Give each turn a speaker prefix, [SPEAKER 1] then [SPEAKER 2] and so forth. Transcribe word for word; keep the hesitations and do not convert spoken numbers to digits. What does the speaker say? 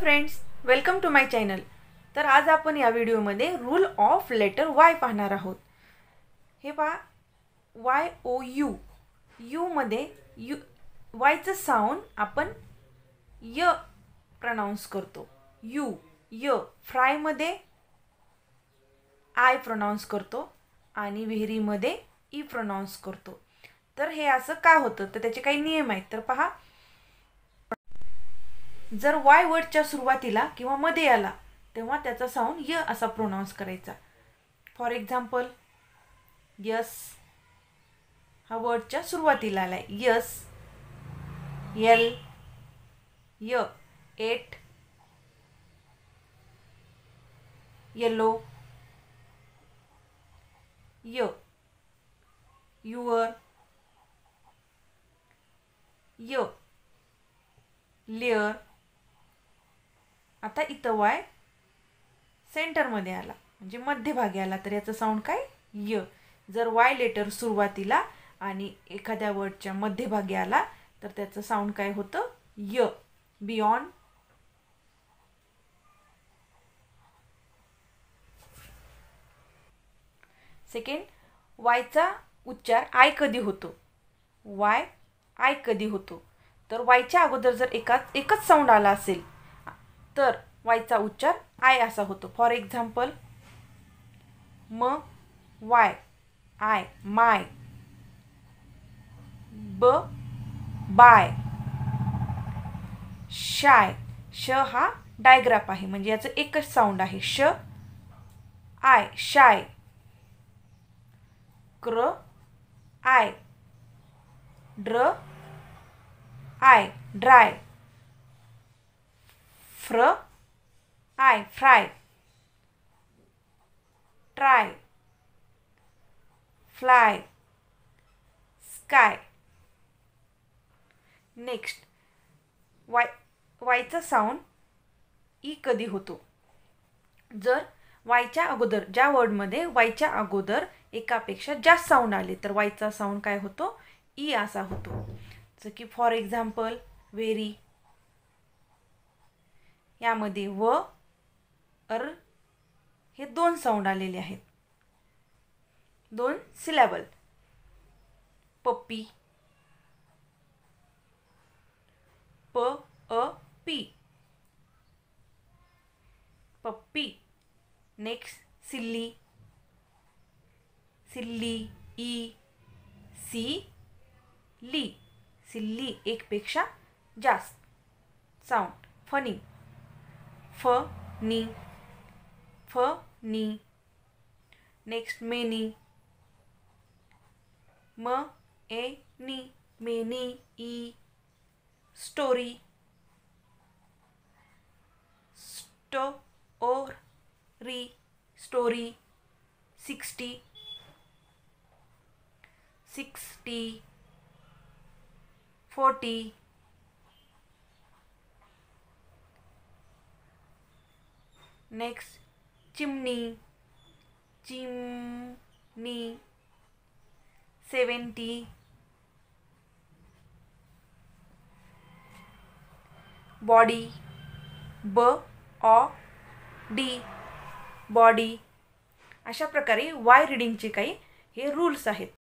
[SPEAKER 1] Friends, welcome to my channel. तर आज आपण या व्हिडिओमध्ये रूल ऑफ लेटर वाय पाहणार आहोत। हे पहा, वाय ओ यू यू मध्ये यू वायचं साऊंड आपण य प्रोनाउंस करतो। यू य फ्राय मध्ये आय प्रोनाउंस करतो आणि विहिरी मध्ये ई प्रोनाउंस करतो। तर हे असं का होतं, तर त्याचे काही नियम आहेत। तर पहा, जर वाय वर्डच्या सुरुवातीला किंवा मध्ये आला तेव्हा त्याचा साऊंड य असा प्रोनाउंस करायचा। फॉर एक्झाम्पल, यस हा वर्डच्या सुरुवातीला आलाय, यस, यल, य, एट, येलो, य, युअर, य, लेअर। आता इथं वाय सेंटर मध्ये आला म्हणजे मध्यभागी आला तर याचं साऊंड काय, य। जर वाय लेटर सुरुवातीला आणि एखाद्या वर्डच्या मध्यभागी आला तर त्याचं साऊंड काय होतं, य। बियॉन्ड, सेकंड, वायचा उच्चार आय कधी होतो, वाय आय कधी होतो, तर वायच्या अगोदर जर एकाच एकच साऊंड आला असेल तर वायचा उच्चार आय असा होतो। फॉर एक्झाम्पल, म वाय आय माय, ब बाय, शाय श हा डायग्राफ आहे म्हणजे याचं एकच साऊंड आहे, श आय शाय, क्र आय, ड्र आय ड्राय, फ्र I fry, try, fly, sky. Next, Y वायचा साऊंड ई कधी होतो, जर वायच्या अगोदर ज्या वर्डमध्ये वायच्या अगोदर एकापेक्षा जास्त साऊंड आले तर वायचा साऊंड काय होतो, ई असा होतो। जसं की फॉर एक्झाम्पल, व्हेरी यामध्ये व अर हे दोन साऊंड आलेले आहेत, दोन सिलॅबल। पप्पी, प अ पी, पप्पी। नेक्स्ट, सिल्ली, सिल्ली, ई सी ली, सिल्ली एक पेक्षा जास्त साऊंड। फनी, फ नी, फ नी। नेक्स्ट, मेनी, म ए नी, मेनी, ई। स्टोरी, स्टो ओर री, story. Sixty, sixty, forty. Next, chimney, chimney. Seventy, body, ब ऑ डी, बॉडी। अशा प्रकारे वाय रीडिंगचे काही हे रूल्स आहेत।